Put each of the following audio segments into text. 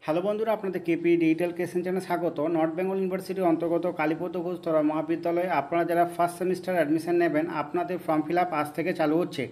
Hello বন্ধুরা, আপনাদের KP digital ক্লাসের চ্যানেলে স্বাগত। নর্থ বেঙ্গল ইউনিভার্সিটির অন্তর্গত কালীপদ ঘোষ তরা মহাবিদ্যালয়ে আপনারা যারা ফার্স্ট সেমিস্টার অ্যাডমিশন নেবেন, আপনাদের ফর্ম ফিল আপ আজ থেকে চালু হচ্ছে।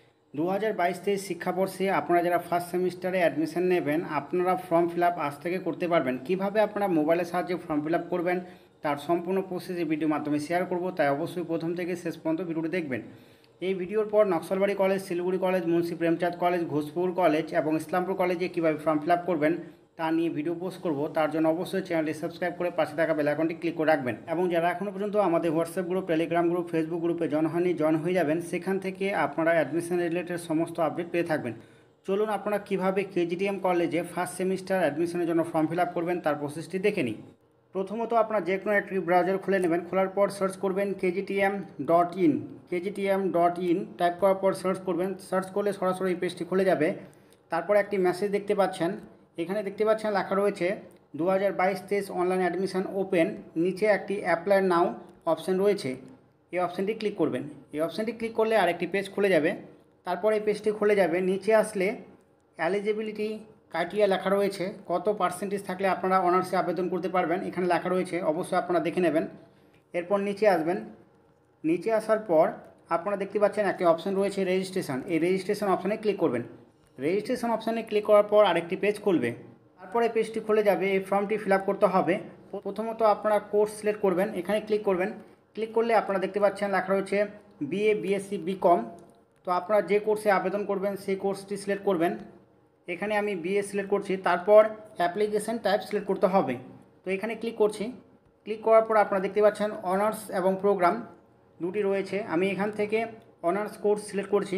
2022-23 শিক্ষাবর্ষে আপনারা যারা ফার্স্ট সেমিস্টারে অ্যাডমিশন নেবেন, আপনারা ফর্ম ফিল আপ আজ থেকে করতে পারবেন। কিভাবে আপনারা মোবাইলের সাহায্যে ফর্ম ফিল আপ করবেন তার সম্পূর্ণ প্রসেস এই ভিডিওর মাধ্যমে শেয়ার করব, তাই অবশ্যই প্রথম থেকে শেষ পর্যন্ত ভিডিওটি দেখবেন। এই ভিডিওর পর Naxalbari college, Siliguri college, Munshi Premchand college, Ghoshpur college এবং ইসলামপুর কলেজে কীভাবে ফর্ম ফিল আপ করবেন তা নিয়ে ভিডিও পোস্ট করব। তার জন্য অবশ্যই চ্যানেলটি সাবস্ক্রাইব করে পাশে থাকা বেল আইকনটি ক্লিক করে রাখবেন এবং যারা এখনও পর্যন্ত আমাদের WhatsApp group, Telegram group, Facebook গ্রুপে জয়েন হয়ে যাবেন, সেখান থেকে আপনারা অ্যাডমিশন রিলেটেড সমস্ত আপডেট পেয়ে থাকবেন। চলুন আপনারা কীভাবে কেজিটিএম কলেজে ফার্স্ট সেমিস্টার অ্যাডমিশনের জন্য ফর্ম ফিল আপ করবেন তার প্রসেসটি দেখে নিই। প্রথমত আপনারা যে কোনো একটি ব্রাউজার খুলে নেবেন। খোলার পর সার্চ করবেন kgtm.in। kgtm.in টাইপ করার পর সার্চ করবেন। সার্চ করলে সরাসরি এই পেজটি খুলে যাবে। তারপর একটি মেসেজ দেখতে পাচ্ছেন, এখানে দেখতে পাচ্ছেন লেখা রয়েছে 2022-23 অনলাইন অ্যাডমিশন ওপেন। নিচে একটি অ্যাপ্লাই নাও অপশান রয়েছে, এই অপশানটি ক্লিক করবেন। এই অপশানটি ক্লিক করলে আরেকটি পেজ খুলে যাবে। তারপর এই পেজটি খুলে যাবে। নিচে আসলে এলিজিবিলিটি ক্রাইটেরিয়া লেখা রয়েছে, কত পার্সেন্টেজ থাকলে আপনারা অনার্সে আবেদন করতে পারবেন এখানে লেখা রয়েছে, অবশ্যই আপনারা দেখে নেবেন। এরপর নিচে আসবেন। নিচে আসার পর আপনারা দেখতে পাচ্ছেন একটি অপশান রয়েছে রেজিস্ট্রেশন। এই রেজিস্ট্রেশন অপশানে ক্লিক করবেন। রেজিস্ট্রেশন অপশানে ক্লিক করার পর আরেকটি পেজ খুলবে। তারপরে পেজটি খুলে যাবে। এই ফর্মটি ফিল আপ করতে হবে। প্রথমত আপনারা কোর্স সিলেক্ট করবেন, এখানে ক্লিক করবেন। ক্লিক করলে আপনারা দেখতে পাচ্ছেন লেখা রয়েছে বিএ, বিএসসি, বিকম। তো আপনারা যে কোর্সে আবেদন করবেন সেই কোর্সটি সিলেক্ট করবেন। এখানে আমি বিএ সিলেক্ট করছি। তারপর অ্যাপ্লিকেশন টাইপ সিলেক্ট করতে হবে। তো এখানে ক্লিক করছি। ক্লিক করার পর আপনারা দেখতে পাচ্ছেন অনার্স এবং প্রোগ্রাম দুটি রয়েছে। আমি এখান থেকে অনার্স কোর্স সিলেক্ট করছি।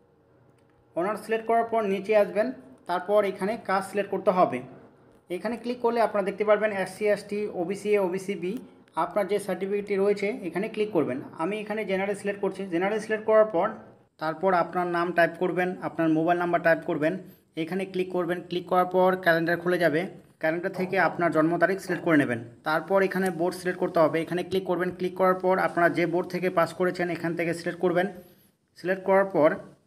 অনার্স সিলেক্ট করার পর নিচে আসবেন। তারপর এখানে কাস্ট সিলেক্ট করতে হবে। এখানে ক্লিক করলে আপনারা দেখতে পারবেন SC, ST, OBC A, OBC B, আপনার যে সার্টিফিকেটটি রয়েছে এখানে ক্লিক করবেন। আমি এখানে জেনারেল সিলেক্ট করছি। জেনারেল সিলেক্ট করার পর তারপর আপনার নাম টাইপ করবেন, আপনার মোবাইল নাম্বার টাইপ করবেন, এখানে ক্লিক করবেন। ক্লিক করার পর ক্যালেন্ডার খুলে যাবে। ক্যালেন্ডার থেকে আপনার জন্ম তারিখ সিলেক্ট করে নেবেন। তারপর এখানে বোর্ড সিলেক্ট করতে হবে, এখানে ক্লিক করবেন। ক্লিক করার পর আপনারা যে বোর্ড থেকে পাস করেছেন এখান থেকে সিলেক্ট করবেন। সিলেক্ট করার পর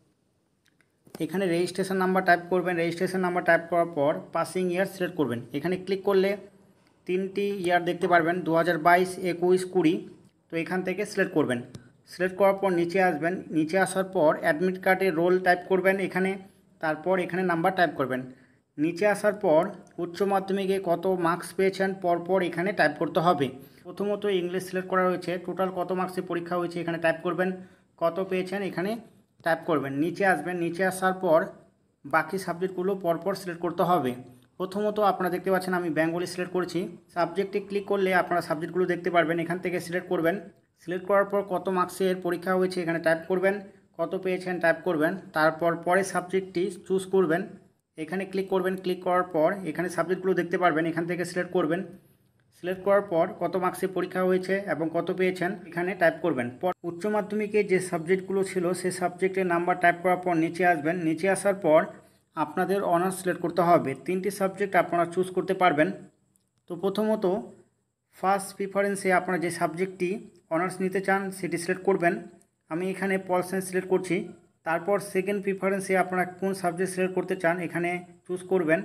এখানে রেজিস্ট্রেশন নাম্বার টাইপ করবেন। রেজিস্ট্রেশন নাম্বার টাইপ করার পর পাসিং ইয়ার সিলেক্ট করবেন। এখানে ক্লিক করলে তিনটি ইয়ার দেখতে পারবেন, 2022, 21, 20। তো এখান থেকে সিলেক্ট করবেন। সিলেক্ট করার পর নিচে আসবেন। নিচে আসার পর অ্যাডমিট কার্ডে রোল টাইপ করবেন এখানে। তারপর এখানে নাম্বার টাইপ করবেন। নিচে আসার পর উচ্চ মাধ্যমিকে কত মার্কস পেয়েছেন পরপর এখানে টাইপ করতে হবে। প্রথমত ইংলিশ সিলেক্ট করা হয়েছে, টোটাল কত মার্কসের পরীক্ষা হয়েছে এখানে টাইপ করবেন, কত পেয়েছেন এখানে টাইপ করবেন। নিচে আসবেন। নিচে আসার পর বাকি সাবজেক্টগুলো পরপর সিলেক্ট করতে হবে। প্রথমত আপনারা দেখতে পাচ্ছেন আমি বেঙ্গলি সিলেক্ট করেছি। সাবজেক্টে ক্লিক করলে আপনারা সাবজেক্টগুলো দেখতে পারবেন, এখান থেকে সিলেক্ট করবেন। সিলেক্ট করার পর কত মার্কসের পরীক্ষা হয়েছে এখানে টাইপ করবেন, কত পেয়েছেন টাইপ করবেন। তারপর পরের সাবজেক্টটি চুজ করবেন, এখানে ক্লিক করবেন। ক্লিক করার পর এখানে সাবজেক্টগুলো দেখতে পারবেন, এখান থেকে সিলেক্ট করবেন। সিলেক্ট করার পর কত মার্কসে পরীক্ষা হয়েছে এবং কত পেয়েছেন এখানে টাইপ করবেন। উচ্চ মাধ্যমিকে যে সাবজেক্টগুলো ছিল সেই সাবজেক্টের নাম্বার টাইপ করার পর নিচে আসবেন। নিচে আসার পর আপনাদের অনার্স সিলেক্ট করতে হবে। তিনটি সাবজেক্ট আপনারা চুজ করতে পারবেন। তো প্রথমত ফার্স্ট প্রিফারেন্সে আপনারা যে সাবজেক্টটি অনার্স নিতে চান সেটি সিলেক্ট করবেন। আমি এখানে পল সায়েন্স সিলেক্ট করছি। তারপর সেকেন্ড প্রিফারেন্সে আপনারা কোন সাবজেক্ট সিলেক্ট করতে চান এখানে চুজ করবেন।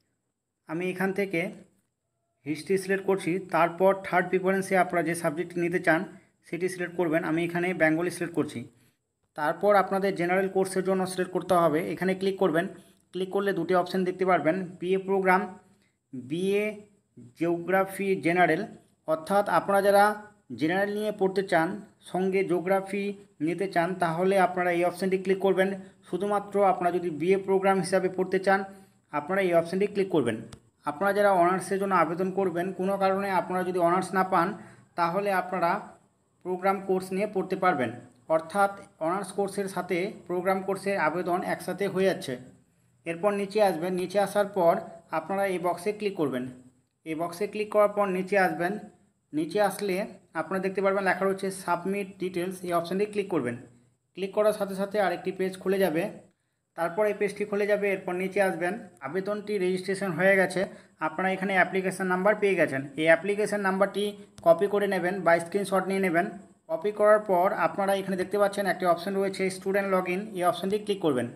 আমি এখান থেকে হিস্ট্রি সিলেক্ট করছি। তারপর থার্ড প্রিফারেন্সে আপনারা যে সাবজেক্টটি নিতে চান সেটি সিলেক্ট করবেন। আমি এখানে বেঙ্গলি সিলেক্ট করছি। তারপর আপনাদের জেনারেল কোর্সের জন্য সিলেক্ট করতে হবে, এখানে ক্লিক করবেন। ক্লিক করলে দুটি অপশান দেখতে পারবেন, BA program, BA geography general. অর্থাৎ আপনারা যারা জেনারেল নিয়ে পড়তে চান, সঙ্গে জিওগ্রাফি নিতে চান, তাহলে আপনারা এই অপশানটি ক্লিক করবেন। শুধুমাত্র আপনারা যদি বিএ প্রোগ্রাম হিসাবে পড়তে চান আপনারা এই অপশানটি ক্লিক করবেন। আপনারা যারা অনার্সের জন্য আবেদন করবেন, কোনো কারণে আপনারা যদি অনার্স না পান তাহলে আপনারা প্রোগ্রাম কোর্স নিয়ে পড়তে পারবেন। অর্থাৎ অনার্স কোর্সের সাথে প্রোগ্রাম কোর্সের আবেদন একসাথে হয়ে যাচ্ছে। এরপর নিচে আসবেন। নিচে আসার পর আপনারা এই বক্সে ক্লিক করবেন। এই বক্সে ক্লিক করার পর নিচে আসবেন। নিচে আসলে আপনারা দেখতে পারবেন লেখা রয়েছে সাবমিট ডিটেলস, এই অপশানটি ক্লিক করবেন। ক্লিক করার সাথে সাথে আরেকটি পেজ খুলে যাবে। তারপর এই পেজটি খুলে যাবে। এরপর নিচে আসবেন। আবেদনটি রেজিস্ট্রেশন হয়ে গেছে, আপনারা এখানে অ্যাপ্লিকেশান নাম্বার পেয়ে গেছেন। এই অ্যাপ্লিকেশান নাম্বারটি কপি করে নেবেন বা স্ক্রিনশট নিয়ে নেবেন। কপি করার পর আপনারা এখানে দেখতে পাচ্ছেন একটি অপশান রয়েছে স্টুডেন্ট লগ ইন, এই অপশানটি ক্লিক করবেন।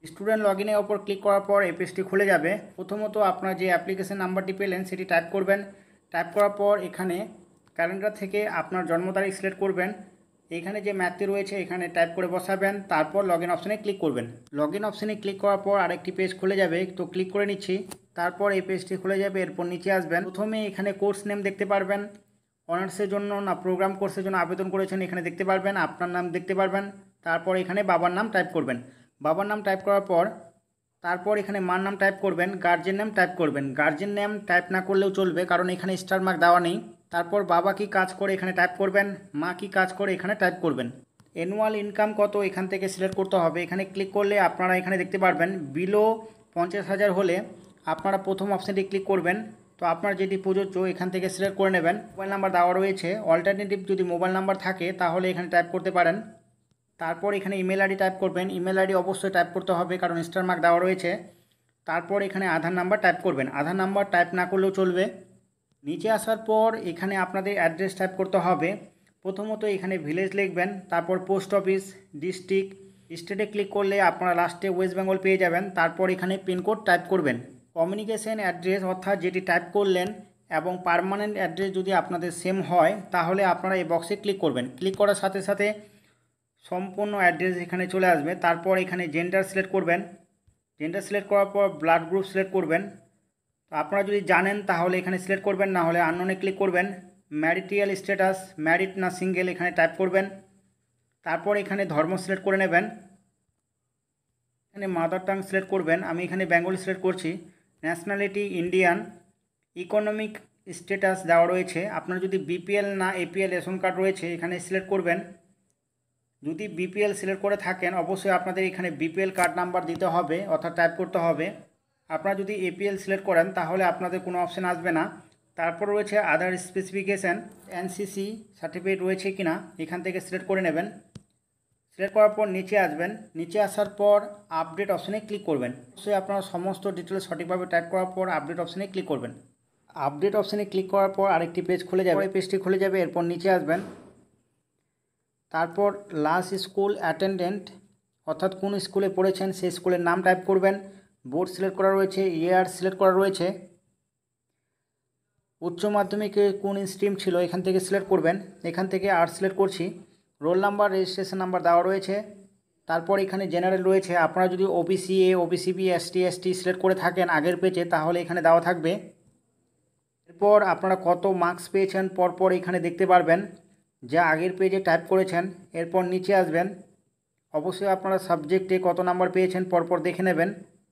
স্টুডেন্ট লগইনের ওপর ক্লিক করার পর এই পেজটি খুলে যাবে। প্রথমত আপনার যে অ্যাপ্লিকেশন নাম্বারটি পেলেন সেটি টাইপ করবেন। টাইপ করার পর এখানে ক্যালেন্ডার থেকে আপনার জন্ম তারিখ সিলেক্ট করবেন। এখানে যে ম্যাথটি রয়েছে এখানে টাইপ করে বসাবেন, তারপর লগইন অপশানে ক্লিক করবেন। লগইন অপশানে ক্লিক করার পর আরেকটি পেজ খুলে যাবে, তো ক্লিক করে নিচ্ছি। তারপর এই পেজটি খুলে যাবে। এরপর নিচে আসবেন, প্রথমে এখানে কোর্স নেম দেখতে পারবেন। অনার্সের জন্য না প্রোগ্রাম কোর্সের জন্য আবেদন করেছেন এখানে দেখতে পারবেন, আপনার নাম দেখতে পারবেন। তারপর এখানে বাবার নাম টাইপ করবেন। বাবার নাম টাইপ করার পর তারপর এখানে মার নাম টাইপ করবেন, গার্জেন নেম টাইপ করবেন। গার্জেন নেম টাইপ না করলেও চলবে, কারণ এখানে স্টার মার্ক দেওয়া নেই। তারপর বাবা কি কাজ করে এখানে টাইপ করবেন, মা কি কাজ করে এখানে টাইপ করবেন। অ্যানুয়াল ইনকাম কত এখান থেকে সিলেক্ট করতে হবে। এখানে ক্লিক করলে আপনারা এখানে দেখতে পারবেন বিলো 50,000 হলে আপনারা প্রথম অপশানটি ক্লিক করবেন। তো আপনার যেটি প্রযোজ্য এখান থেকে সিলেক্ট করে নেবেন। মোবাইল নাম্বার দেওয়া রয়েছে, অল্টারনেটিভ যদি মোবাইল নাম্বার থাকে তাহলে এখানে টাইপ করতে পারেন। তারপর এখানে ইমেল আইডি টাইপ করবেন। ইমেল আইডি অবশ্যই টাইপ করতে হবে, কারণ স্টার মার্ক দেওয়া রয়েছে। তারপর এখানে আধার নাম্বার টাইপ করবেন। আধার নাম্বার টাইপ না করলেও চলবে। নিচে আসার পর এখানে আপনাদের অ্যাড্রেস টাইপ করতে হবে। প্রথমত এখানে ভিলেজ লিখবেন, তারপর পোস্ট অফিস, ডিস্ট্রিক্ট, স্টেটে ক্লিক করলে আপনারা লাস্টে ওয়েস্ট বেঙ্গল পেয়ে যাবেন। তারপর এখানে পিনকোড টাইপ করবেন। কমিউনিকেশন অ্যাড্রেস অর্থাৎ যেটি টাইপ করলেন এবং পার্মানেন্ট অ্যাড্রেস যদি আপনাদের সেম হয় তাহলে আপনারা এই বক্সে ক্লিক করবেন। ক্লিক করার সাথে সাথে সম্পূর্ণ অ্যাড্রেস এখানে চলে আসবে। তারপর এখানে জেন্ডার সিলেক্ট করবেন। জেন্ডার সিলেক্ট করার পর ব্লাড গ্রুপ সিলেক্ট করবেন। তো আপনারা যদি জানেন তাহলে এখানে সিলেক্ট করবেন, না হলে আননোনে ক্লিক করবেন। ম্যারিটিয়াল স্ট্যাটাস ম্যারিড না সিঙ্গেল এখানে টাইপ করবেন। তারপর এখানে ধর্ম সিলেক্ট করে নেবেন। এখানে মাদার টাং সিলেক্ট করবেন। আমি এখানে বেঙ্গলি সিলেক্ট করছি। Nationality Indian. ইকোনমিক স্ট্যাটাস দেওয়া রয়েছে, আপনার যদি বিপিএল না এপিএল রেশন কার্ড রয়েছে এখানে সিলেক্ট করবেন। যদি বিপিএল সিলেক্ট করে থাকেন অবশ্যই আপনাদের এখানে বিপিএল কার্ড নাম্বার দিতে হবে অর্থাৎ টাইপ করতে হবে। আপনারা যদি এপিএল সিলেক্ট করেন তাহলে আপনাদের কোনো অপশান আসবে না। তারপর রয়েছে আদার স্পেসিফিকেশান, এনসিসি সার্টিফিকেট রয়েছে কিনা এখান থেকে সিলেক্ট করে নেবেন। সিলেক্ট করার পর নিচে আসবেন। নিচে আসার পর আপডেট অপশানে ক্লিক করবেন। অবশ্যই আপনারা সমস্ত ডিটেলস সঠিকভাবে টাইপ করার পর আপডেট অপশানে ক্লিক করবেন। আপডেট অপশানে ক্লিক করার পর আরেকটি পেজ খুলে যাবে, এই পেজটি খুলে যাবে। এরপর নিচে আসবেন। তারপর লাস্ট স্কুল অ্যাটেন্ডেন্ট অর্থাৎ কোন স্কুলে পড়েছেন সেই স্কুলের নাম টাইপ করবেন। বোর্ড সিলেক্ট করা রয়েছে, ইয়ার সিলেক্ট করা রয়েছে। উচ্চ মাধ্যমিকে কোন স্ট্রিম ছিল এখান থেকে সিলেক্ট করবেন। এখান থেকে আর্টস সিলেক্ট করছি। রোল নাম্বার, রেজিস্ট্রেশন নাম্বার দেওয়া রয়েছে। তারপর এখানে জেনারেল রয়েছে, আপনারা যদি OBC A, OBC B, ST ST select করে থাকেন আগের পেজে তাহলে এখানে দেওয়া থাকবে। এরপর আপনারা কত মার্কস পেয়েছেন পরপর এখানে দেখতে পারবেন যা আগের পেজে টাইপ করেছেন। এরপর নিচে আসবেন। অবশ্যই আপনারা সাবজেক্টে কত নাম্বার পেয়েছেন পরপর দেখে নেবেন।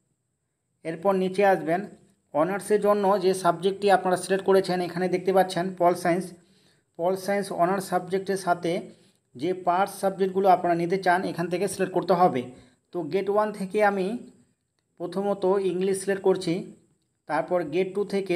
এরপর নিচে আসবেন। অনার্সের জন্য যে সাবজেক্টটি আপনারা সিলেক্ট করেছেন এখানে দেখতে পাচ্ছেন pol science. Pol science honours সাবজেক্টের সাথে যে পার্টস সাবজেক্টগুলো আপনারা নিতে চান এখান থেকে সিলেক্ট করতে হবে। তো গেট 1 থেকে আমি প্রথমত ইংলিশ সিলেক্ট করছি। তারপর গেট 2 থেকে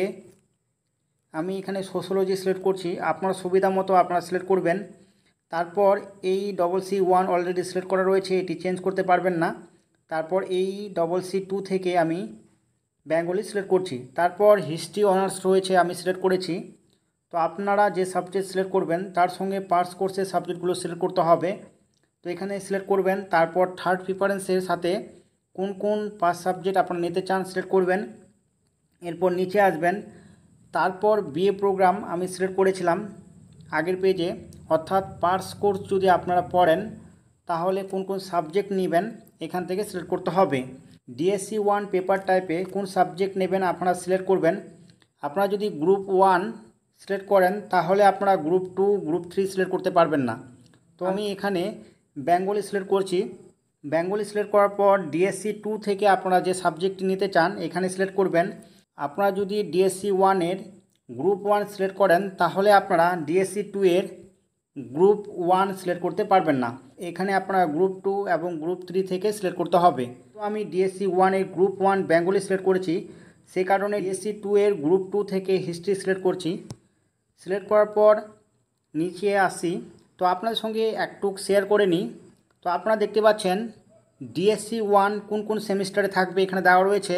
আমি এখানে সোশ্যোলজি সিলেক্ট করছি। আপনার সুবিধা মতো আপনারা সিলেক্ট করবেন। তারপর এই CC1 অলরেডি সিলেক্ট করা রয়েছে, এটি চেঞ্জ করতে পারবেন না। তারপর এই CC2 থেকে আমি বেঙ্গলি সিলেক্ট করছি। তারপর হিস্ট্রি অনার্স রয়েছে আমি সিলেক্ট করেছি। তো আপনারা যে সাবজেক্ট সিলেক্ট করবেন তার সঙ্গে পার্টস কোর্সের সাবজেক্টগুলো সিলেক্ট করতে হবে। তো এখানে সিলেক্ট করবেন। তারপর থার্ড প্রিফারেন্সের সাথে কোন কোন পার্টস সাবজেক্ট আপনারা নিতে চান সিলেক্ট করবেন। এরপর নিচে আসবেন। তারপর বিএ প্রোগ্রাম আমি সিলেক্ট করেছিলাম আগের পেজে, অর্থাৎ পার্টস কোর্স যদি আপনারা পড়েন তাহলে কোন কোন সাবজেক্ট নেবেন এখান থেকে সিলেক্ট করতে হবে। ডিএসসি 1 পেপার টাইপে কোন সাবজেক্ট নেবেন আপনারা সিলেক্ট করবেন। আপনারা যদি গ্রুপ 1 সিলেক্ট করেন তাহলে আপনারা গ্রুপ 2, গ্রুপ 3 সিলেক্ট করতে পারবেন না। তো আমি এখানে বেঙ্গলি সিলেক্ট করছি। বেঙ্গলি সিলেক্ট করার পর ডিএসসি 2 থেকে আপনারা যে সাবজেক্টটি নিতে চান এখানে সিলেক্ট করবেন। আপনারা যদি ডিএসসি 1 এর গ্রুপ 1 সিলেক্ট করেন তাহলে আপনারা ডিএসসি 2 এর গ্রুপ 1 সিলেক্ট করতে পারবেন না। এখানে আপনারা গ্রুপ 2 এবং গ্রুপ 3 থেকে সিলেক্ট করতে হবে। তো আমি ডিএসসি 1 এর গ্রুপ 1 বেঙ্গলি সিলেক্ট করেছি, সেই কারণে ডিএসসি 2 এর গ্রুপ 2 থেকে হিস্ট্রি সিলেক্ট করছি। সিলেক্ট করার পর নিচে আসি। তো আপনাদের সঙ্গে একটু শেয়ার করে নিই। তো আপনারা দেখতে পাচ্ছেন ডিএসসি 1 কোন কোন সেমিস্টারে থাকবে এখানে দেওয়া রয়েছে।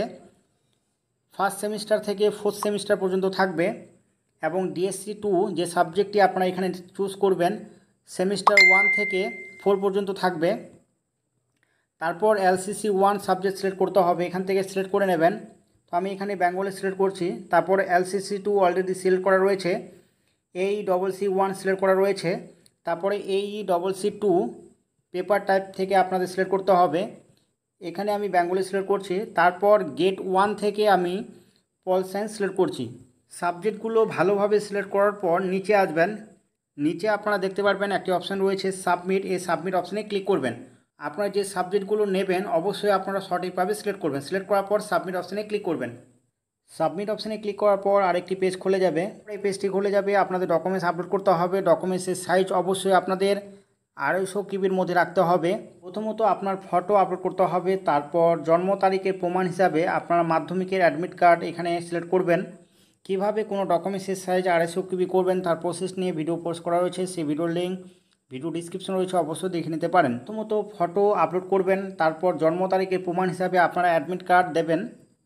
ফার্স্ট সেমিস্টার থেকে ফোর্থ সেমিস্টার পর্যন্ত থাকবে এবং ডিএসসি 2 যে সাবজেক্টটি আপনারা এখানে চুজ করবেন সেমিস্টার 1 থেকে 4 পর্যন্ত থাকবে। তারপর LCC 1 সাবজেক্ট সিলেক্ট করতে হবে, এখান থেকে সিলেক্ট করে নেবেন। তো আমি এখানে বেঙ্গলি সিলেক্ট করছি। তারপর LCC 2 অলরেডি সিলেক্ট করা রয়েছে, AECC 1 সিলেক্ট করা রয়েছে। তারপরে AECC 2 পেপার টাইপ থেকে আপনাদের সিলেক্ট করতে হবে, এখানে আমি বেঙ্গলি সিলেক্ট করছি। তারপর গেট 1 থেকে আমি পল সায়েন্স সিলেক্ট করছি। সাবজেক্টগুলো ভালোভাবে সিলেক্ট করার পর নিচে আসবেন, নিচে আপনারা দেখতে পারবেন একটি অপশান রয়েছে সাবমিট, এই সাবমিট অপশানে ক্লিক করবেন। আপনারা যে সাবজেক্টগুলো নেবেন অবশ্যই আপনারা সঠিকভাবে সিলেক্ট করবেন। সিলেক্ট করার পর সাবমিট অপশানে ক্লিক করবেন। সাবমিট অপশানে ক্লিক করার পর আরেকটি পেজ খুলে যাবে, এই পেজটি খুলে যাবে। আপনাদের ডকুমেন্টস আপলোড করতে হবে, ডকুমেন্টসের সাইজ অবশ্যই আপনাদের 250 কিবির মধ্যে রাখতে হবে। প্রথমত আপনার ফটো আপলোড করতে হবে, তারপর জন্ম তারিখের প্রমাণ হিসাবে আপনারা মাধ্যমিকের অ্যাডমিট কার্ড এখানে সিলেক্ট করবেন। কিভাবে কোনো ডকুমেন্টসের সাইজ 250 কিবি করবেন তার প্রসেস নিয়ে ভিডিও পোস্ট করা রয়েছে, সেই ভিডিওর লিঙ্ক ভিডিও ডিসক্রিপশন রয়েছে, অবশ্যই দেখে নিতে পারেন। প্রথমত ফটো আপলোড করবেন, তারপর জন্ম তারিখের প্রমাণ হিসাবে আপনারা অ্যাডমিট কার্ড দেবেন।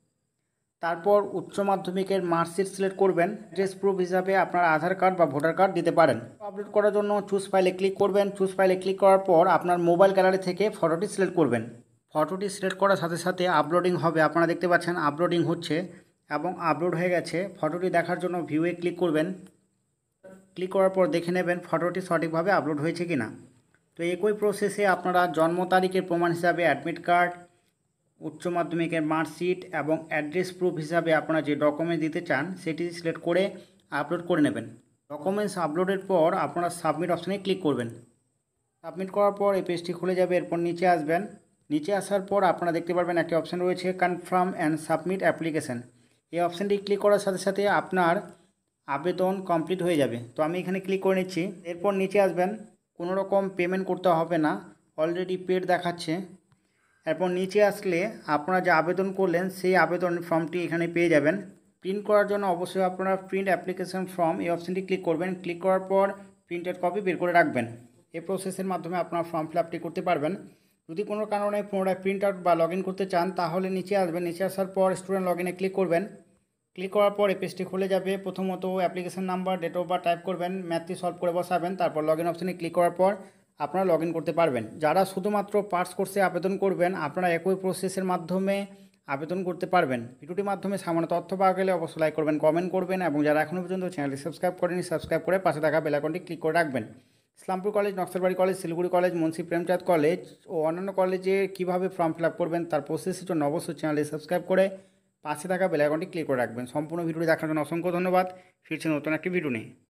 তারপর উচ্চ মাধ্যমিকের মার্কশিট সিলেক্ট করবেন। অ্যাড্রেস প্রুফ হিসাবে আপনার আধার কার্ড বা ভোটার কার্ড দিতে পারেন। আপলোড করার জন্য চুজ ফাইলে ক্লিক করবেন। চুজ ফাইলে ক্লিক করার পর আপনার মোবাইল গ্যালারি থেকে ফটোটি সিলেক্ট করবেন। ফটোটি সিলেক্ট করার সাথে সাথে আপলোডিং হবে, আপনারা দেখতে পাচ্ছেন আপলোডিং হচ্ছে এবং আপলোড হয়ে গেছে। ফটোটি দেখার জন্য ভিউয়ে ক্লিক করবেন। ক্লিক করার পর দেখে নেবেন ফটোটি সঠিকভাবে আপলোড হয়েছে কিনা। তো একই প্রসেসে আপনারা জন্ম তারিখের প্রমাণ হিসাবে অ্যাডমিট কার্ড, উচ্চ মাধ্যমিকের মার্কশিট এবং অ্যাড্রেস প্রুফ হিসাবে আপনারা যে ডকুমেন্ট দিতে চান সেটি সিলেক্ট করে আপলোড করে নেবেন। ডকুমেন্টস আপলোডের পর আপনারা সাবমিট অপশানে ক্লিক করবেন। সাবমিট করার পর এই পেজটি খুলে যাবে। এরপর নিচে আসবেন, নিচে আসার পর আপনারা দেখতে পারবেন একটি অপশান রয়েছে কনফার্ম অ্যান্ড সাবমিট অ্যাপ্লিকেশান। এই অপশানটি ক্লিক করার সাথে সাথে আপনার আবেদন কমপ্লিট হয়ে যাবে। তো আমি এখানে ক্লিক করে নিচ্ছি। এরপর নিচে আসবেন, কোনো রকম পেমেন্ট করতে হবে না, অলরেডি পেড দেখাচ্ছে। এরপর নিচে আসলে আপনারা যে আবেদন করলেন সেই আবেদন ফর্মটি এখানে পেয়ে যাবেন। প্রিন্ট করার জন্য অবশ্যই আপনারা প্রিন্ট অ্যাপ্লিকেশন ফর্ম এই অপশানটি ক্লিক করবেন। ক্লিক করার পর প্রিন্টেড কপি বের করে রাখবেন। এই প্রসেসের মাধ্যমে আপনারা ফর্ম ফিল আপটি করতে পারবেন। যদি কোনো কারণে পুনরায় প্রিন্ট আউট বা লগ ইন করতে চান তাহলে নিচে আসবেন, নিচে আসার পর স্টুডেন্ট লগ ইনে ক্লিক করবেন। ক্লিক করার পর এই পেজটি খুলে যাবে। প্রথমত application number, date of birth type করবেন, ম্যাথটি সলভ করে বসাবেন। তারপর লগ ইন অপশানে ক্লিক করার পর আপনারা লগ ইন করতে পারবেন। যারা শুধুমাত্র পাস কোর্সে আবেদন করবেন আপনারা একই প্রসেসের মাধ্যমে আবেদন করতে পারবেন। ভিডিওটির মাধ্যমে সামান্য তথ্য পাওয়া গেলে অবশ্যই লাইক করবেন, কমেন্ট করবেন এবং যারা এখনও পর্যন্ত চ্যানেলটি সাবস্ক্রাইব করেনি সাবস্ক্রাইব করে পাশে থাকা বেল আইকনটি ক্লিক করে রাখবেন। Islampur college, Naxalbari college, Siliguri college, Munshi Premchand college ও অন্যান্য কলেজে কীভাবে ফর্ম ফিল আপ করবেন তার প্রসেসের জন্য অবশ্যই চ্যানেলটি সাবস্ক্রাইব করে পাশে থাকা বেল আইকনটি ক্লিক করে রাখবেন। সম্পূর্ণ ভিডিওটি দেখার জন্য অসংখ্য ধন্যবাদ। ফিরছে নতুন একটি ভিডিও নিয়ে।